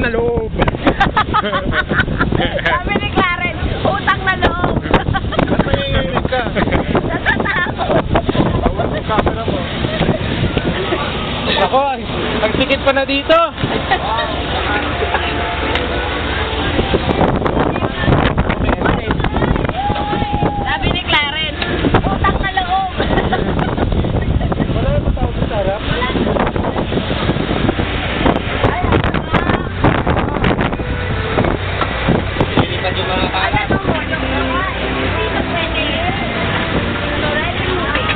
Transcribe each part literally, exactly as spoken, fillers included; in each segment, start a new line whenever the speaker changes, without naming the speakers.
na loob.
Sabi ni Karen, utang na loob.
Nanginginig ka.
Natatakot.
Bawal yung camera mo. Ako, ang sikit pa na dito.
Sabi ni Karen, utang na loob.
Wala na ba tao sa sarap? Pilitan yung mga kalat.
Alam mo, yung mga, hindi na pwede yun. So, ready to movie.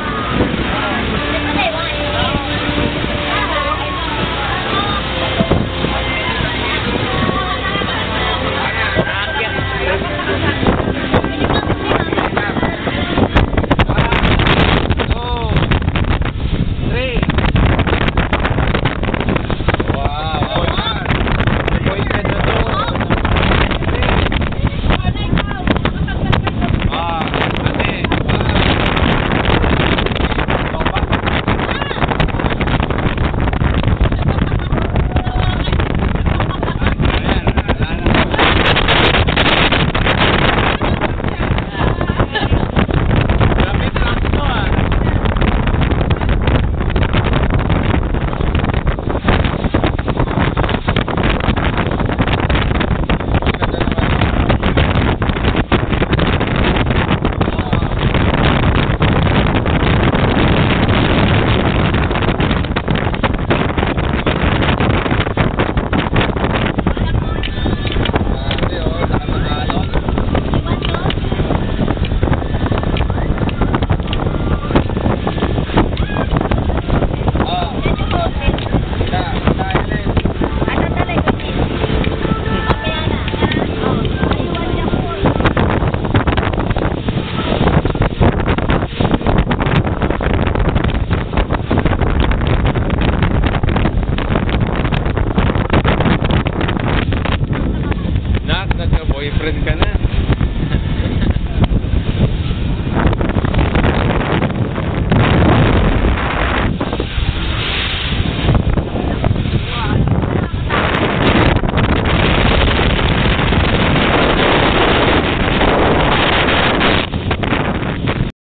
Nagka-boyfriend ka na.